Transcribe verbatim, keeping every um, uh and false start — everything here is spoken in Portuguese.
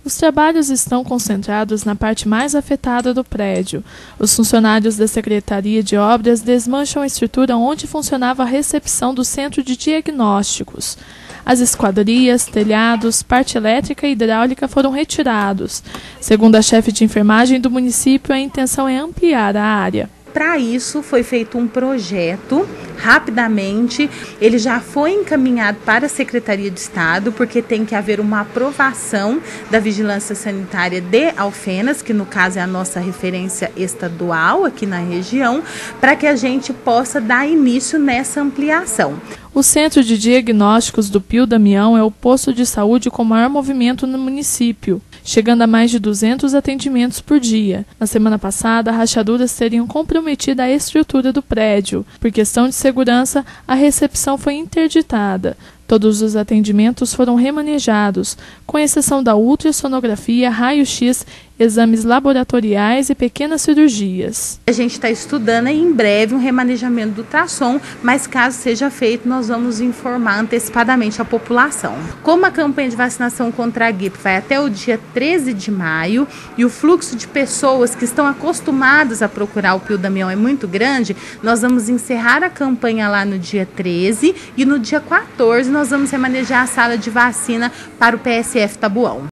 Os trabalhos estão concentrados na parte mais afetada do prédio. Os funcionários da Secretaria de Obras desmancham a estrutura onde funcionava a recepção do centro de diagnósticos. As esquadrias, telhados, parte elétrica e hidráulica foram retirados. Segundo a chefe de enfermagem do município, a intenção é ampliar a área. Para isso foi feito um projeto, rapidamente, ele já foi encaminhado para a Secretaria de Estado, porque tem que haver uma aprovação da Vigilância Sanitária de Alfenas, que no caso é a nossa referência estadual aqui na região, para que a gente possa dar início nessa ampliação. O Centro de Diagnósticos do Pio Damião é o posto de saúde com maior movimento no município, chegando a mais de duzentos atendimentos por dia. Na semana passada, rachaduras teriam comprometido a estrutura do prédio. Por questão de segurança, a recepção foi interditada. Todos os atendimentos foram remanejados, com exceção da ultrassonografia, raio-x, exames laboratoriais e pequenas cirurgias. A gente está estudando aí em breve um remanejamento do ultrassom, mas caso seja feito, nós vamos informar antecipadamente a população. Como a campanha de vacinação contra a gripe vai até o dia treze de maio e o fluxo de pessoas que estão acostumadas a procurar o Pio Damião é muito grande, nós vamos encerrar a campanha lá no dia treze e no dia quatorze nós vamos remanejar a sala de vacina para o P S F Taboão.